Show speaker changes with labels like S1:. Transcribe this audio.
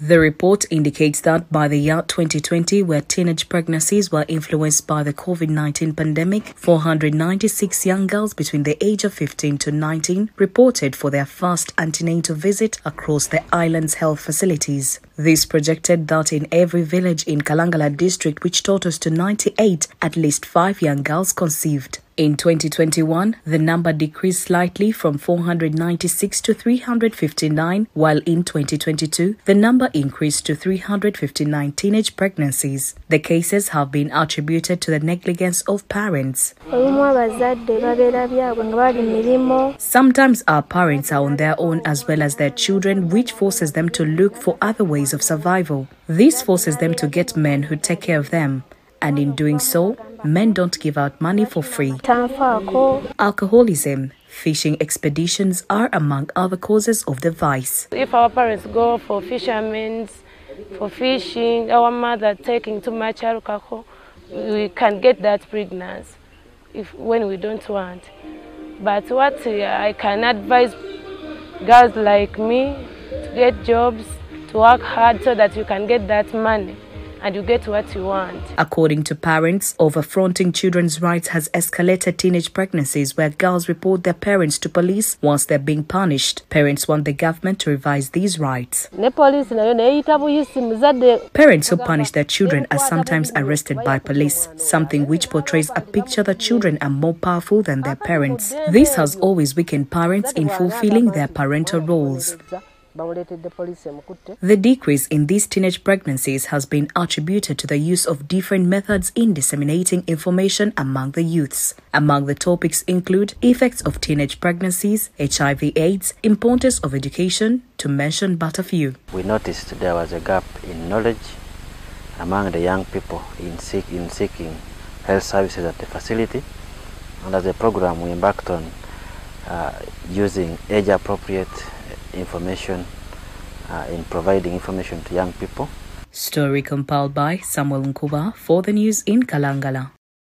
S1: The report indicates that by the year 2020, where teenage pregnancies were influenced by the COVID-19 pandemic, 496 young girls between the age of 15 to 19 reported for their first antenatal visit across the island's health facilities. This projected that in every village in Kalangala district, which totals to 98, at least 5 young girls conceived. In 2021, the number decreased slightly from 496 to 359, while in 2022, the number increased to 359 teenage pregnancies. The cases have been attributed to the negligence of parents. Sometimes our parents are on their own as well as their children, which forces them to look for other ways of survival. This forces them to get men who take care of them. And in doing so, men don't give out money for free. Alcoholism, fishing expeditions are among other causes of the vice.
S2: If our parents go for fishermen, for fishing, our mother taking too much alcohol, we can get that pregnancy when we don't want. But what I can advise girls like me to get jobs, to work hard so that you can get that money and you get what you want.
S1: According to parents, over-fronting children's rights has escalated teenage pregnancies where girls report their parents to police once they're being punished. Parents want the government to revise these rights. Parents who punish their children are sometimes arrested by police, something which portrays a picture that children are more powerful than their parents. This has always weakened parents in fulfilling their parental roles. The decrease in these teenage pregnancies has been attributed to the use of different methods in disseminating information among the youths. Among the topics include effects of teenage pregnancies, HIV/AIDS, importance of education, to mention but a few.
S3: We noticed there was a gap in knowledge among the young people in seeking health services at the facility. And as a program, we embarked on using age-appropriate information in providing information to young people.
S1: Story compiled by Samuel Nkuba for the news in Kalangala.